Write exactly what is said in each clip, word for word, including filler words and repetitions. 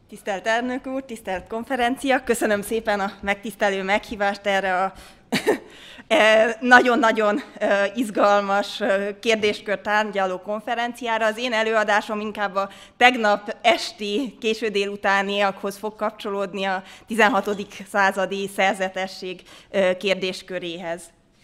Tisztelt elnök úr, tisztelt konferencia, köszönöm szépen a megtisztelő meghívást erre a nagyon-nagyon izgalmas kérdéskört tárgyaló konferenciára. Az én előadásom inkább a tegnap esti, késő délutániakhoz fog kapcsolódni, a tizenhatodik századi szerzetesség kérdésköréhez.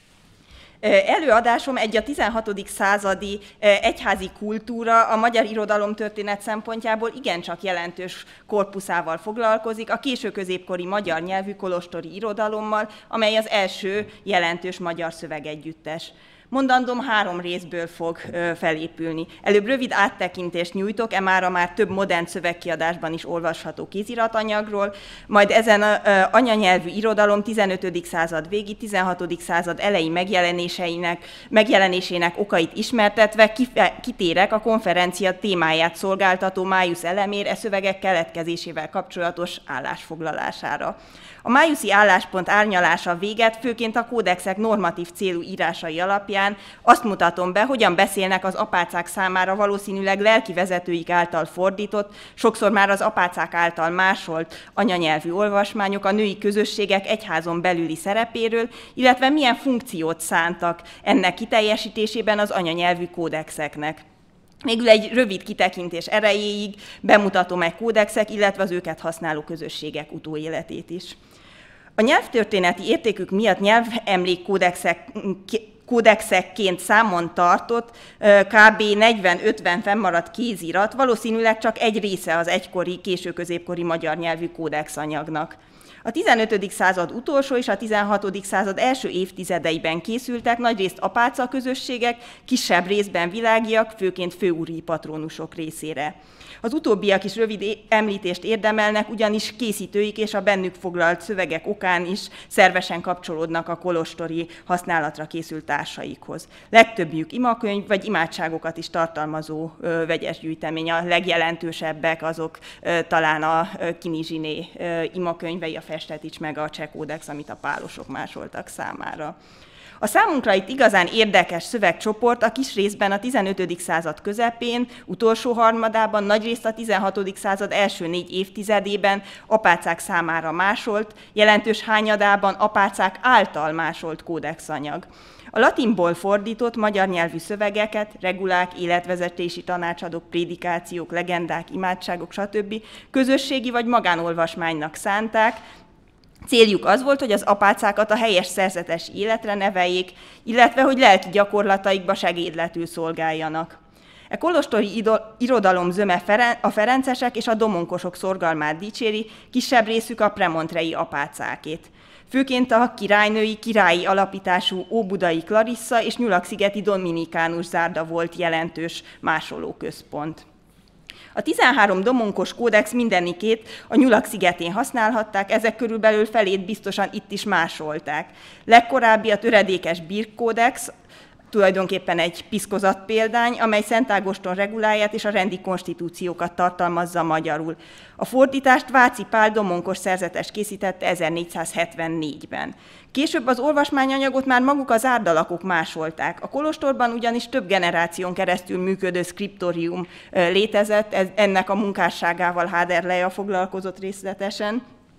Előadásom egy a tizenhatodik századi egyházi kultúra a magyar irodalomtörténet szempontjából igencsak jelentős korpuszával foglalkozik, a késő középkori magyar nyelvű kolostori irodalommal, amely az első jelentős magyar szövegegyüttes. Mondandóm három részből fog felépülni. Előbb rövid áttekintést nyújtok e mára már több modern szövegkiadásban is olvasható kéziratanyagról, majd ezen a anyanyelvű irodalom tizenötödik század végi, tizenhatodik század elejé megjelenéseinek, megjelenésének okait ismertetve kitérek a konferencia témáját szolgáltató Májusz Elemér e szövegek keletkezésével kapcsolatos állásfoglalására. A májuszi álláspont árnyalása véget főként a kódexek normatív célú írásai alapján azt mutatom be, hogyan beszélnek az apácák számára valószínűleg lelkivezetőik által fordított, sokszor már az apácák által másolt anyanyelvű olvasmányok a női közösségek egyházon belüli szerepéről, illetve milyen funkciót szántak ennek kiteljesítésében az anyanyelvű kódexeknek. Végül egy rövid kitekintés erejéig bemutatom egy kódexek, illetve az őket használó közösségek utóéletét is. A nyelvtörténeti értékük miatt nyelvemlékkódexek kódexekként számon tartott kb. negyven-ötven fennmaradt kézirat valószínűleg csak egy része az egykori, késő-középkori magyar nyelvű kódexanyagnak. A tizenötödik század utolsó és a tizenhatodik század első évtizedeiben készültek, nagyrészt apáca közösségek, kisebb részben világiak, főként főúri patronusok részére. Az utóbbiak is rövid említést érdemelnek, ugyanis készítőik és a bennük foglalt szövegek okán is szervesen kapcsolódnak a kolostori használatra készült társaikhoz. Legtöbbjük imakönyv vagy imádságokat is tartalmazó ö, vegyes gyűjtemény, a legjelentősebbek azok ö, talán a Kinizsiné imakönyvei, a Festetics meg a Cseh kódex, amit a pálosok másoltak számára. A számunkra itt igazán érdekes szövegcsoport a kis részben a tizenötödik század közepén, utolsó harmadában, nagyrészt a tizenhatodik század első négy évtizedében apácák számára másolt, jelentős hányadában apácák által másolt kódexanyag. A latinból fordított magyar nyelvű szövegeket, regulák, életvezetési tanácsadók, prédikációk, legendák, imádságok, stb. Közösségi vagy magánolvasmánynak szánták. Céljuk az volt, hogy az apácákat a helyes szerzetes életre neveljék, illetve hogy lelki gyakorlataikba segédletül szolgáljanak. E kolostori irodalom zöme a ferencesek és a domonkosok szorgalmát dicséri, kisebb részük a premontrei apácákét. Főként a királynői, királyi alapítású óbudai Klarissza és nyulak-szigeti dominikánus zárda volt jelentős másolóközpont. A tizenhárom domonkos kódex mindenikét a Nyulak-szigetén használhatták, ezek körülbelül felét biztosan itt is másolták. Legkorábbi a töredékes Birk kódex, tulajdonképpen egy piszkozat példány, amely Szent Ágoston reguláját és a rendi konstitúciókat tartalmazza magyarul. A fordítást Váci Pál domonkos szerzetes készítette ezernégyszázhetvennégyben. Később az olvasmányanyagot már maguk az árdalakok másolták. A kolostorban ugyanis több generáción keresztül működő szkriptorium létezett, ennek a munkásságával Háder Lea foglalkozott részletesen.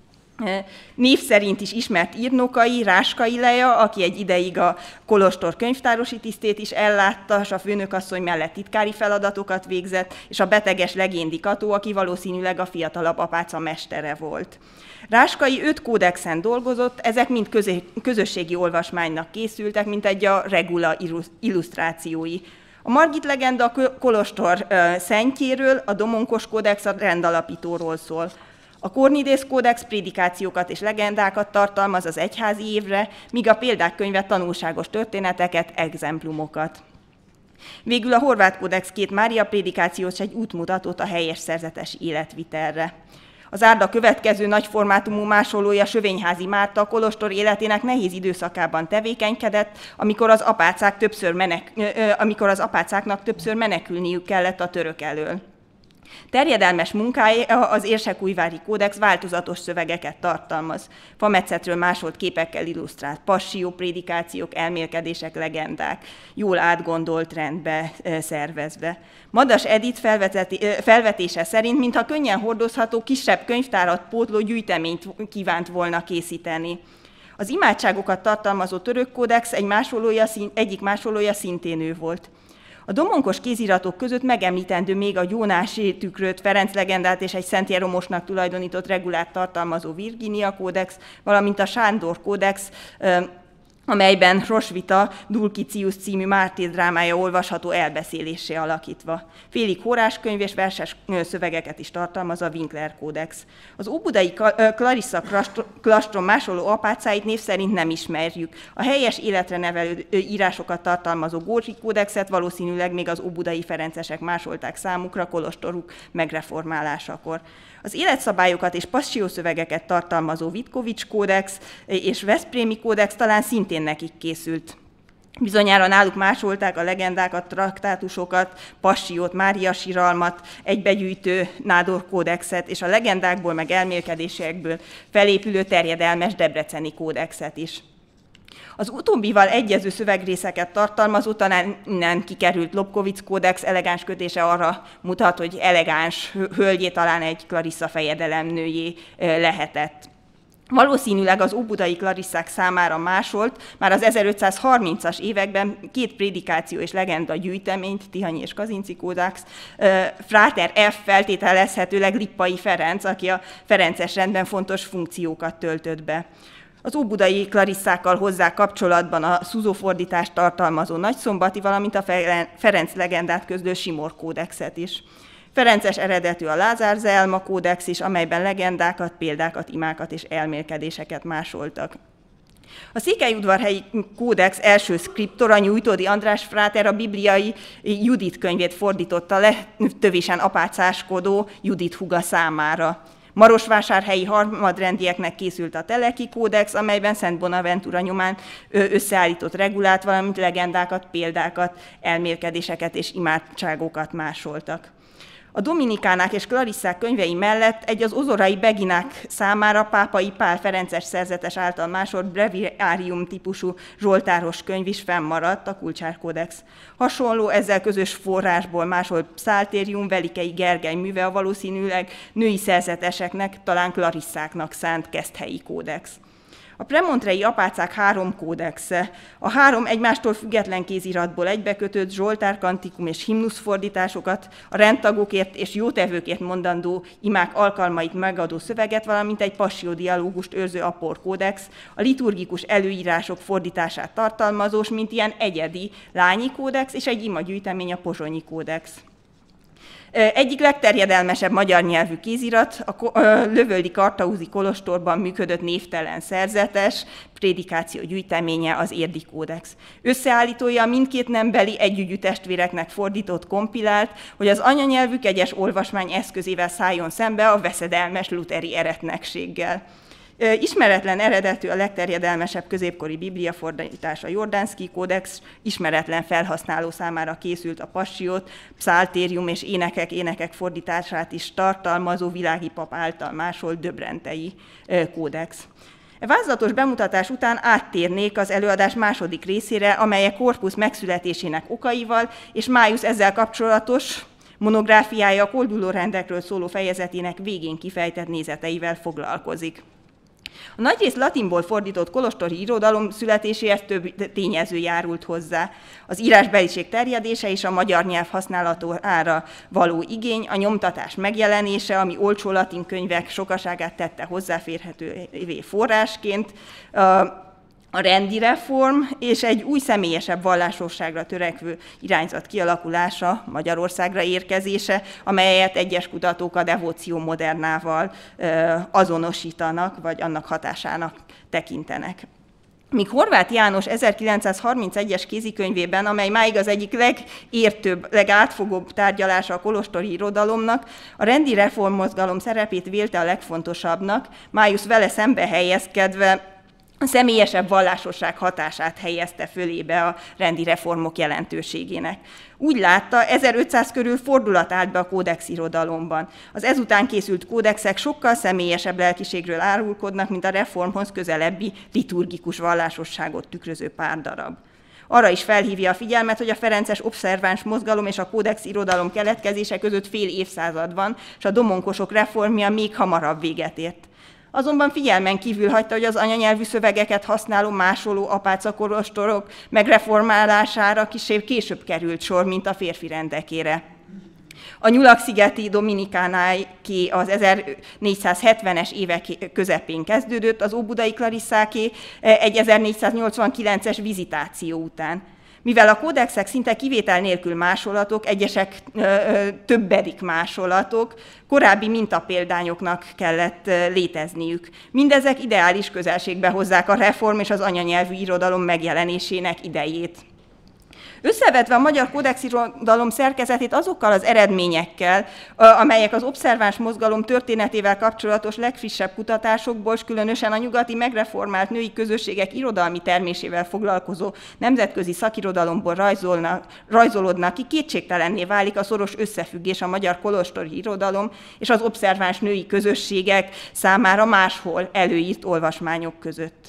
Név szerint is ismert írnokai, Ráskai Lea, aki egy ideig a kolostor könyvtárosi tisztét is ellátta, és a főnökasszony mellett titkári feladatokat végzett, és a beteges Legéndi Kató, aki valószínűleg a fiatalabb apáca mestere volt. Ráskai öt kódexen dolgozott, ezek mind közösségi olvasmánynak készültek, mint egy a regula illusztrációi. A Margit legenda a kolostor szentjéről, a domonkos kódex a rendalapítóról szól. A Kornidész kódex prédikációkat és legendákat tartalmaz az egyházi évre, míg a példák könyve tanulságos történeteket, exemplumokat. Végül a Horváth kódex két Mária prédikációt és egy útmutatót a helyes szerzetes életvitelre. Az Árda következő nagyformátumú másolója Sövényházi Márta a kolostor életének nehéz időszakában tevékenykedett, amikor az, apácák többször menek, amikor az apácáknak többször menekülniük kellett a török elől. Terjedelmes munkája az Érsekújvári Kódex változatos szövegeket tartalmaz. Fametszetről másolt képekkel illusztrált passzió, prédikációk, elmélkedések, legendák, jól átgondolt rendbe szervezve. Madas Edith felvetése szerint, mintha könnyen hordozható kisebb könyvtárat pótló gyűjteményt kívánt volna készíteni. Az imádságokat tartalmazó török kódex egy másolója, egyik másolója szintén ő volt. A domonkos kéziratok között megemlítendő még a Gyónási tükröt, Ferenc legendát és egy Szent Jeromosnak tulajdonított regulát tartalmazó Virginia kódex, valamint a Sándor kódex, amelyben Rosvita Dulcicius című mártírdrámája olvasható elbeszéléssé alakítva. Félig hóráskönyv és verses szövegeket is tartalmaz a Winkler kódex. Az óbudai Clarissa klastrom másoló apácáit név szerint nem ismerjük. A helyes életre nevelő írásokat tartalmazó Gócsi kódexet valószínűleg még az óbudai ferencesek másolták számukra kolostoruk megreformálásakor. Az életszabályokat és passziószövegeket tartalmazó Vitkovics kódex és Veszprémi kódex talán szintén nekik készült. Bizonyára náluk másolták a legendákat, traktátusokat, passiót, Mária siralmat, egybegyűjtő Nádor kódexet, és a legendákból meg elmélkedésekből felépülő terjedelmes debreceni kódexet is. Az utóbbival egyező szövegrészeket tartalmazó, talán innen kikerült Lobkowicz kódex elegáns kötése arra mutat, hogy elegáns hölgyé talán egy Clarissa fejedelemnőjé lehetett. Valószínűleg az óbudai Clarissák számára másolt, már az ezerötszázharmincas években két prédikáció és legenda gyűjteményt, Tihanyi és Kazinczy kódex, Fráter F. feltételezhetőleg Lippai Ferenc, aki a ferences rendben fontos funkciókat töltött be. Az óbudai Clarisszákkal hozzá kapcsolatban a Szuzó-fordítást tartalmazó Nagyszombati, valamint a Ferenc legendát közlő Simor kódexet is. Ferences eredetű a Lázár Zelma kódex is, amelyben legendákat, példákat, imákat és elmélkedéseket másoltak. A székelyudvarhelyi kódex első szkriptora Nyújtódi András fráter a bibliai Judit könyvét fordította le tövisen apácáskodó Judit húga számára. Marosvásárhelyi harmadrendieknek készült a Teleki kódex, amelyben Szent Bonaventura nyomán összeállított regulát, valamint legendákat, példákat, elmélkedéseket és imádságokat másoltak. A Dominikánák és Clarissák könyvei mellett egy az ozorai beginák számára pápai Pál Ferences szerzetes által másolt breviárium típusú zsoltáros könyv is fennmaradt, a Kulcsár kódex. Hasonló, ezzel közös forrásból másolt pszáltérium Velikei Gergely műve a valószínűleg női szerzeteseknek, talán Clarisszáknak szánt Keszthelyi kódex. A premontrei apácák három kódexe. A három egymástól független kéziratból egybekötött zsoltár, kantikum és himnusz fordításokat, a rendtagokért és jótevőkért mondandó imák alkalmait megadó szöveget, valamint egy passziódialógust őrző apor kódex, a liturgikus előírások fordítását tartalmazós, mint ilyen egyedi Lányi kódex, és egy imagyűjtemény, a Pozsonyi kódex. Egyik legterjedelmesebb magyar nyelvű kézirat a lövöldi Kartauzi kolostorban működött névtelen szerzetes prédikáció gyűjteménye, az Érdi kódex. Összeállítója mindkét nembeli együgyű testvéreknek fordított kompilált, hogy az anyanyelvük egyes olvasmány eszközével szálljon szembe a veszedelmes luteri eretnekséggel. Ismeretlen eredetű, a legterjedelmesebb középkori bibliafordítás a Jordánszky kódex, ismeretlen felhasználó számára készült a passiót, pszáltérium és énekek, énekek fordítását is tartalmazó világi pap által másolt Döbrentei kódex. E vázlatos bemutatás után áttérnék az előadás második részére, amely a korpusz megszületésének okaival és Májusz ezzel kapcsolatos monográfiája a kolduló rendekről szóló fejezetének végén kifejtett nézeteivel foglalkozik. A nagyrészt latinból fordított kolostori irodalom születéséhez több tényező járult hozzá. Az írásbeliség terjedése és a magyar nyelv használatára való igény, a nyomtatás megjelenése, ami olcsó latin könyvek sokaságát tette hozzáférhetővé forrásként, a rendi reform és egy új személyesebb vallásosságra törekvő irányzat kialakulása, Magyarországra érkezése, amelyet egyes kutatók a devóció modernával azonosítanak, vagy annak hatásának tekintenek. Míg Horváth János ezerkilencszázharmincegyes kézikönyvében, amely máig az egyik legértőbb, legátfogóbb tárgyalása a kolostori irodalomnak, a rendi reformmozgalom szerepét vélte a legfontosabbnak, Májusz vele szembe helyezkedve a személyesebb vallásosság hatását helyezte fölébe a rendi reformok jelentőségének. Úgy látta, ezerötszáz körül fordulat állt be a kódexirodalomban. Az ezután készült kódexek sokkal személyesebb lelkiségről árulkodnak, mint a reformhoz közelebbi liturgikus vallásosságot tükröző pár darab. Arra is felhívja a figyelmet, hogy a ferences obszerváns mozgalom és a kódexirodalom keletkezése között fél évszázad van, és a domonkosok reformja még hamarabb véget ért. Azonban figyelmen kívül hagyta, hogy az anyanyelvű szövegeket használó másoló apácakolostorok megreformálására később, később került sor, mint a férfi rendekére. A nyulak-szigeti dominikánáké az ezernégyszázhetvenes évek közepén kezdődött, az óbudai klarisszáké egy ezernégyszáznyolcvankilences vizitáció után. Mivel a kódexek szinte kivétel nélkül másolatok, egyesek ö, ö, többedik másolatok, korábbi mintapéldányoknak kellett ö, létezniük. Mindezek ideális közelségbe hozzák a reform és az anyanyelvű irodalom megjelenésének idejét. Összevetve a magyar kódexirodalom szerkezetét azokkal az eredményekkel, amelyek az obszerváns mozgalom történetével kapcsolatos legfrissebb kutatásokból, és különösen a nyugati megreformált női közösségek irodalmi termésével foglalkozó nemzetközi szakirodalomból rajzolnak, rajzolódnak ki, kétségtelenné válik a szoros összefüggés a magyar kolostori irodalom és az obszerváns női közösségek számára máshol előírt olvasmányok között.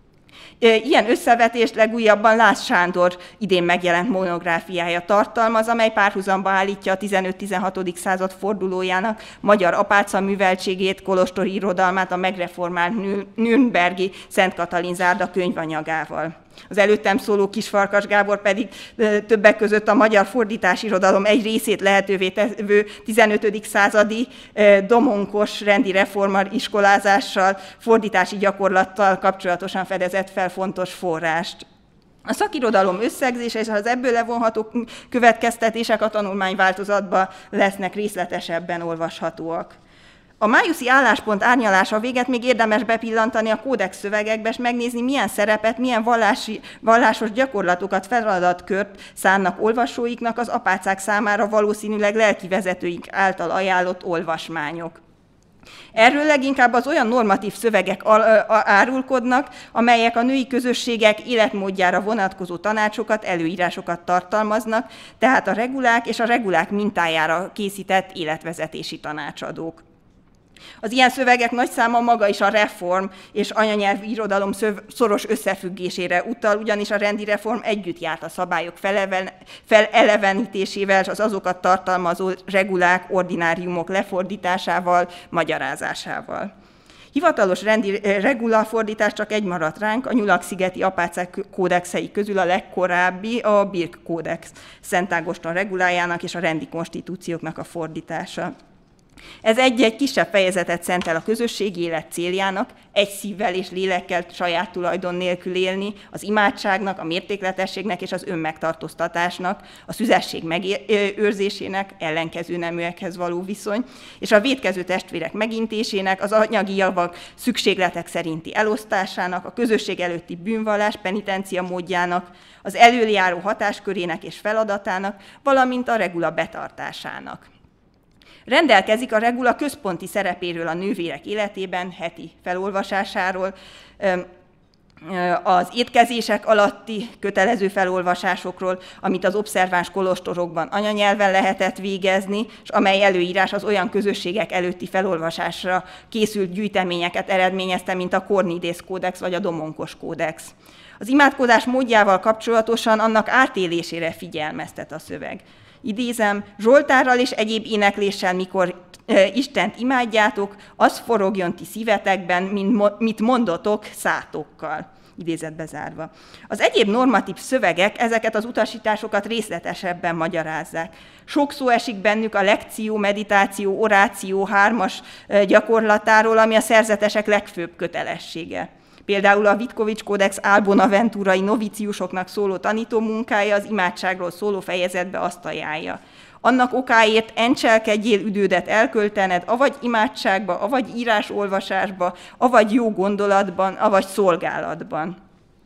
Ilyen összevetést legújabban Lász Sándor idén megjelent monográfiája tartalmaz, amely párhuzamba állítja a tizenöt-tizenhatodik század fordulójának magyar apáca műveltségét, kolostori irodalmát a megreformált nürnbergi Szent Katalin zárda könyvanyagával. Az előttem szóló Kisfarkas Gábor pedig többek között a magyar fordításirodalom egy részét lehetővé tevő tizenötödik századi domonkos rendi reformar iskolázással, fordítási gyakorlattal kapcsolatosan fedezett fel fontos forrást. A szakirodalom összegzése és az ebből levonható következtetések a tanulmányváltozatban lesznek részletesebben olvashatóak. A májuszi álláspont árnyalása véget még érdemes bepillantani a kódex szövegekbe, és megnézni, milyen szerepet, milyen vallási, vallásos gyakorlatokat, feladatkört szánnak olvasóiknak az apácák számára valószínűleg lelkivezetőink által ajánlott olvasmányok. Erről leginkább az olyan normatív szövegek árulkodnak, amelyek a női közösségek életmódjára vonatkozó tanácsokat, előírásokat tartalmaznak, tehát a regulák és a regulák mintájára készített életvezetési tanácsadók. Az ilyen szövegek nagy száma maga is a reform és anyanyelvű irodalom szoros összefüggésére utal, ugyanis a rendi reform együtt járt a szabályok felelevenítésével és az azokat tartalmazó regulák, ordináriumok lefordításával, magyarázásával. Hivatalos rendi regulafordítás csak egy maradt ránk, a nyulak-szigeti apácák kódexei közül a legkorábbi a Birk kódex, Szent Ágoston regulájának és a rendi konstitúcióknak a fordítása. Ez egy-egy kisebb fejezetet szentel a közösségi élet céljának, egy szívvel és lélekkel saját tulajdon nélkül élni, az imádságnak, a mértékletességnek és az önmegtartóztatásnak, a szüzesség megőrzésének, ellenkező neműekhez való viszony, és a vétkező testvérek megintésének, az anyagi javak szükségletek szerinti elosztásának, a közösség előtti bűnvallás penitencia módjának, az előjáró hatáskörének és feladatának, valamint a regula betartásának. Rendelkezik a regula központi szerepéről a nővérek életében, heti felolvasásáról, az étkezések alatti kötelező felolvasásokról, amit az obszerváns kolostorokban anyanyelven lehetett végezni, és amely előírás az olyan közösségek előtti felolvasásra készült gyűjteményeket eredményezte, mint a Kornidész kódex vagy a Domonkos kódex. Az imádkozás módjával kapcsolatosan annak átélésére figyelmeztet a szöveg. Idézem, Zsoltárral és egyéb énekléssel, mikor e, Istent imádjátok, az forogjon ti szívetekben, mint mondotok szátokkal. Idézet bezárva. Az egyéb normatív szövegek ezeket az utasításokat részletesebben magyarázzák. Sok szó esik bennük a lekció, meditáció, oráció hármas gyakorlatáról, ami a szerzetesek legfőbb kötelessége. Például a Vitkovics kódex álbonaventurai noviciusoknak szóló tanítómunkája az imádságról szóló fejezetbe azt ajánlja. Annak okáért encselkedjél üdődet elköltened, avagy imádságba, avagy írásolvasásba, avagy jó gondolatban, avagy szolgálatban.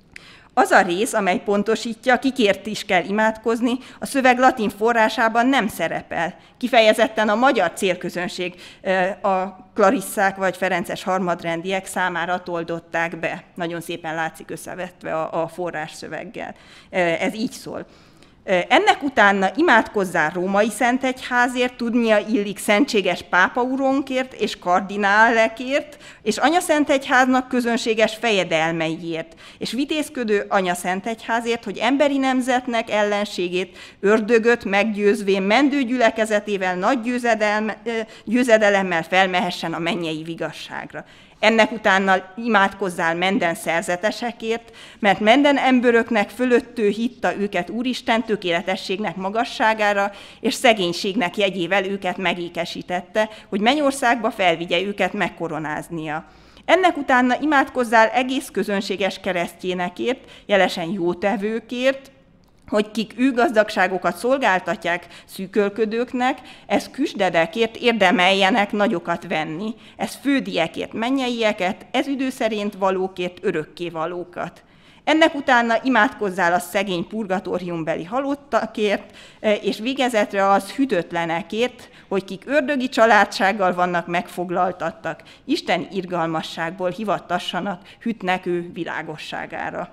Az a rész, amely pontosítja, kikért is kell imádkozni, a szöveg latin forrásában nem szerepel. Kifejezetten a magyar célközönség, a klarisszák vagy ferences harmadrendiek számára toldották be. Nagyon szépen látszik összevetve a, a forrás szöveggel. Ez így szól. Ennek utána imádkozzál római szentegyházért, tudnia illik szentséges pápaurónkért és kardinálekért, és anyaszentegyháznak közönséges fejedelmeiért, és vitézködő anyaszentegyházért, hogy emberi nemzetnek ellenségét, ördögöt meggyőzvén mendő gyülekezetével, nagy győzedelemmel felmehessen a mennyei vigasságra. Ennek utána imádkozzál minden szerzetesekért, mert minden emberöknek fölöttő hitta őket Úristen tökéletességnek magasságára, és szegénységnek jegyével őket megékesítette, hogy mennyországba felvigye őket megkoronáznia. Ennek utána imádkozzál egész közönséges keresztjénekért, jelesen jótevőkért, hogy kik ő gazdagságokat szolgáltatják szűkölködőknek, ez küsdedekért érdemeljenek nagyokat venni, ez fődiekért mennyeieket, ez idő szerint valókért örökkévalókat. Ennek utána imádkozzál a szegény purgatóriumbeli halottakért, és végezetre az hűtötlenekért, hogy kik ördögi családsággal vannak megfoglaltattak, Isten irgalmasságból hivattassanak hűtnek ő világosságára.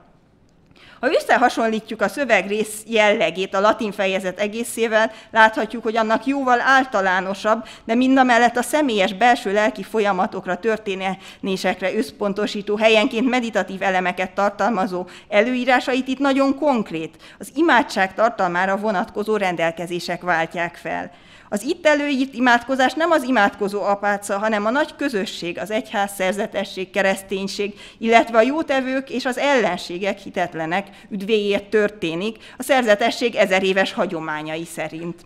Ha összehasonlítjuk a szövegrész jellegét a latin fejezet egészével, láthatjuk, hogy annak jóval általánosabb, de mindamellett a személyes belső lelki folyamatokra, történésekre összpontosító, helyenként meditatív elemeket tartalmazó előírásait itt nagyon konkrét, az imádság tartalmára vonatkozó rendelkezések váltják fel. Az itt előírt imádkozás nem az imádkozó apáca, hanem a nagy közösség, az egyház, szerzetesség, kereszténység, illetve a jótevők és az ellenségek, hitetlenek üdvéért történik, a szerzetesség ezer éves hagyományai szerint.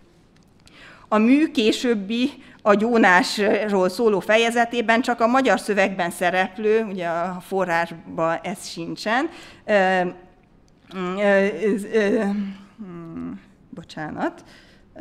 A mű későbbi, a gyónásról szóló fejezetében csak a magyar szövegben szereplő, ugye a forrásban ez sincsen, ö, ö, ö, ö, bocsánat, ö,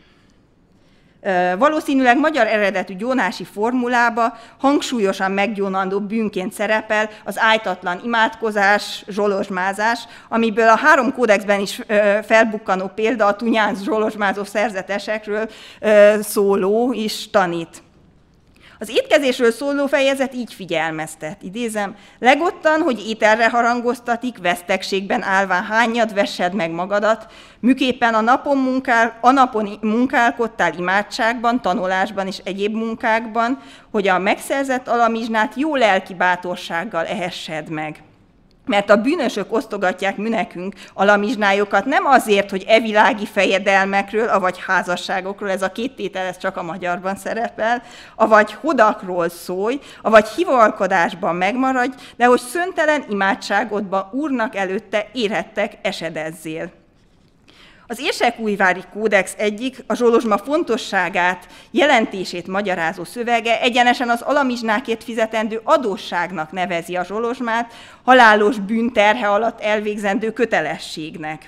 valószínűleg magyar eredetű gyónási formulába hangsúlyosan meggyónandó bűnként szerepel az ájtatlan imádkozás, zsolozsmázás, amiből a három kódexben is felbukkanó példa a tunyánc zsolozsmázó szerzetesekről szóló is tanít. Az étkezésről szóló fejezet így figyelmeztet, idézem, legottan, hogy ételre harangoztatik, vesztegségben állván hányad vessed meg magadat, miképpen a napon, munkál, a napon munkálkodtál imádságban, tanulásban és egyéb munkákban, hogy a megszerzett alamizsnát jó lelki bátorsággal ehessed meg. Mert a bűnösök osztogatják mi nekünk alamizsnájukat nem azért, hogy evilági fejedelmekről, avagy házasságokról, ez a két tétel, ez csak a magyarban szerepel, avagy hodakról szólj, avagy hivalkodásban megmaradj, de hogy szöntelen imádságodban Úrnak előtte érhettek esedezzél. Az Érsekújvári Kódex egyik, a zsolozsma fontosságát, jelentését magyarázó szövege egyenesen az alamizsnákért fizetendő adósságnak nevezi a zsolozsmát, halálos bűn terhe alatt elvégzendő kötelességnek.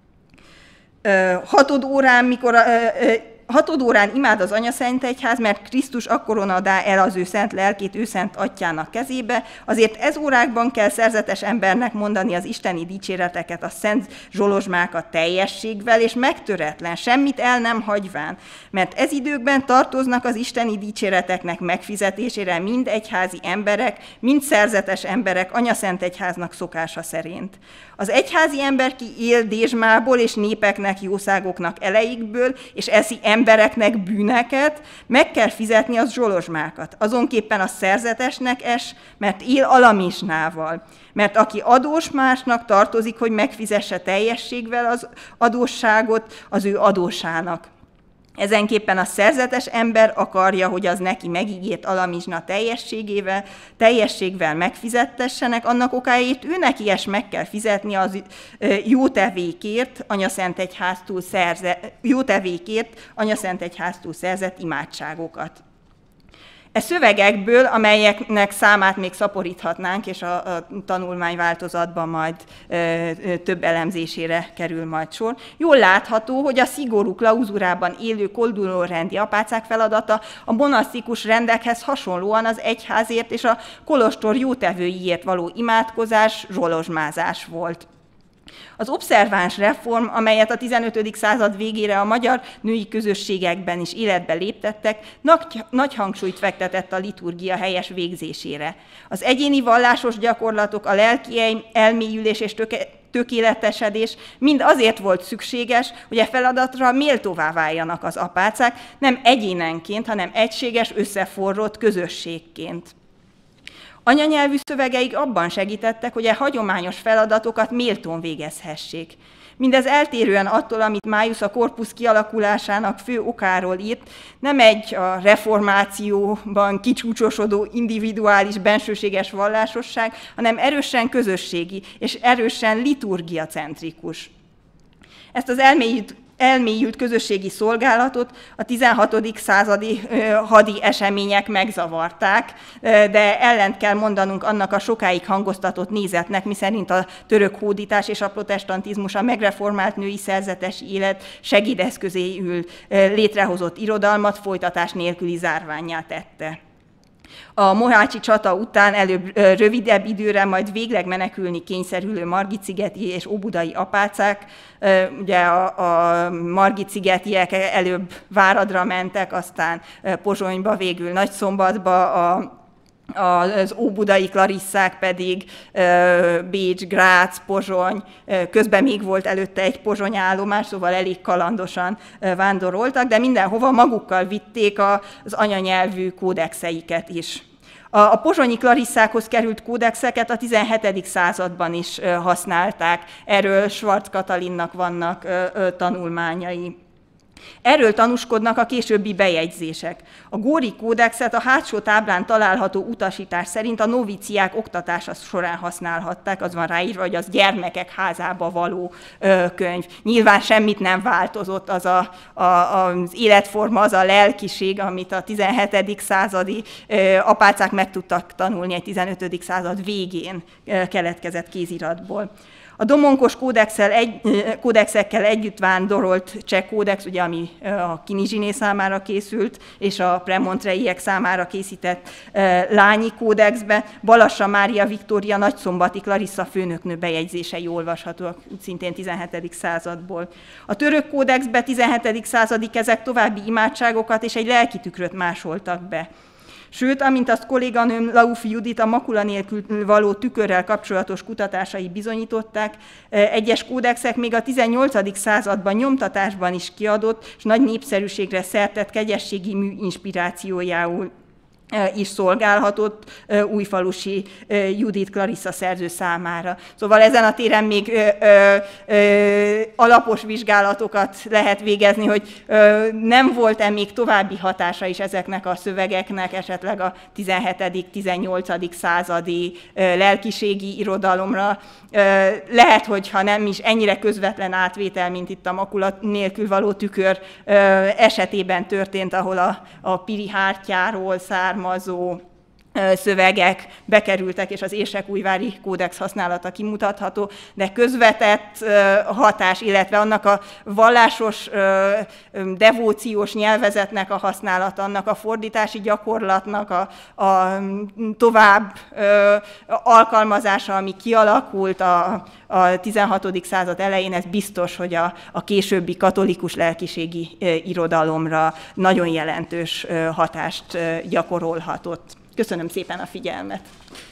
Hatod órán, mikor Hatod órán imád az anyaszentegyház, mert Krisztus akkor adá el az ő szent lelkét ő szent atyának kezébe, azért ez órákban kell szerzetes embernek mondani az isteni dicséreteket, a szent zsolozsmákat teljességvel, és megtöretlen, semmit el nem hagyván, mert ez időkben tartoznak az isteni dicséreteknek megfizetésére mind egyházi emberek, mind szerzetes emberek anyaszentegyháznak szokása szerint. Az egyházi ember ki él dézsmából és népeknek, jószágoknak eleikből, és eszi embereknek bűneket, meg kell fizetni az zsolozsmákat. Azonképpen a szerzetesnek es, mert él alamizsnával. Mert aki adós másnak tartozik, hogy megfizesse teljességvel az adósságot az ő adósának. Ezenképpen a szerzetes ember akarja, hogy az neki megígért alamizsna teljességével, teljességvel megfizettessenek, annak okáért ő neki is meg kell fizetni az jótevékért, anyaszentegyháztól szerzett, jótevékért, anyaszentegyháztól szerzett imádságokat. E szövegekből, amelyeknek számát még szaporíthatnánk, és a, a tanulmányváltozatban majd ö, több elemzésére kerül majd sor, jól látható, hogy a szigorú klauzúrában élő koldulórendi apácák feladata a monasztikus rendekhez hasonlóan az egyházért és a kolostor jótevőiért való imádkozás, zsolozsmázás volt. Az obszerváns reform, amelyet a tizenötödik század végére a magyar női közösségekben is életbe léptettek, nagy, nagy hangsúlyt fektetett a liturgia helyes végzésére. Az egyéni vallásos gyakorlatok, a lelki elmélyülés és töke, tökéletesedés mind azért volt szükséges, hogy a feladatra méltóvá váljanak az apácák, nem egyénenként, hanem egységes, összeforrott közösségként. Anyanyelvű szövegeik abban segítettek, hogy a hagyományos feladatokat méltón végezhessék. Mindez eltérően attól, amit Májusz a korpusz kialakulásának fő okáról írt, nem egy a reformációban kicsúcsosodó individuális, bensőséges vallásosság, hanem erősen közösségi és erősen liturgiacentrikus. Ezt az elmélyült elmélyült közösségi szolgálatot a tizenhatodik századi hadi események megzavarták, de ellent kell mondanunk annak a sokáig hangoztatott nézetnek, miszerint a török hódítás és a protestantizmus a megreformált női szerzetes élet segédeszközéül létrehozott irodalmat folytatás nélküli zárvánnyá tette. A mohácsi csata után előbb rövidebb időre, majd végleg menekülni kényszerülő margitszigeti és óbudai apácák, ugye a, a margitszigetiek előbb Váradra mentek, aztán Pozsonyba, végül Nagyszombatba, a az óbudai klarisszák pedig Bécs, Grác, Pozsony, közben még volt előtte egy pozsony állomás, szóval elég kalandosan vándoroltak, de mindenhova magukkal vitték az anyanyelvű kódexeiket is. A pozsonyi klarisszákhoz került kódexeket a tizenhetedik században is használták, erről Schwarz Katalinnak vannak tanulmányai. Erről tanúskodnak a későbbi bejegyzések. A Góri kódexet a hátsó táblán található utasítás szerint a noviciák oktatása során használhatták, az van ráírva, hogy az gyermekek házába való ö, könyv. Nyilván semmit nem változott az a, a, az életforma, az a lelkiség, amit a tizenhetedik századi ö, apácák meg tudtak tanulni egy tizenötödik század végén ö, keletkezett kéziratból. A domonkos kódexel egy, kódexekkel együtt vándorolt cseh kódex, ugye, ami a Kinizsiné számára készült, és a premontreiek számára készített Lányi kódexbe, Balassa Mária Viktória nagyszombati Clarissa főnöknő bejegyzései olvashatóak, szintén tizenhetedik századból. A török kódexbe tizenhetedik századi kezek további imádságokat és egy lelkitükröt másoltak be. Sőt, amint azt kolléganőm Laufi Judit a makula nélkül való tükörrel kapcsolatos kutatásai bizonyították, egyes kódexek még a tizennyolcadik században nyomtatásban is kiadott, és nagy népszerűségre szert tett kegyességi mű inspirációjául is szolgálhatott újfalusi Judit Clarissa szerző számára. Szóval ezen a téren még ö, ö, ö, alapos vizsgálatokat lehet végezni, hogy ö, nem volt-e még további hatása is ezeknek a szövegeknek, esetleg a tizenhetedik tizennyolcadik századi ö, lelkiségi irodalomra. Ö, lehet, hogyha nem is ennyire közvetlen átvétel, mint itt a makula nélkül való tükör ö, esetében történt, ahol a, a Piri hártyáról származó szövegek bekerültek, és az Érsekújvári kódex használata kimutatható, de közvetett hatás, illetve annak a vallásos devóciós nyelvezetnek a használata, annak a fordítási gyakorlatnak a, a tovább alkalmazása, ami kialakult a, a tizenhatodik század elején, ez biztos, hogy a, a későbbi katolikus lelkiségi irodalomra nagyon jelentős hatást gyakorolhatott. Köszönöm szépen a figyelmet!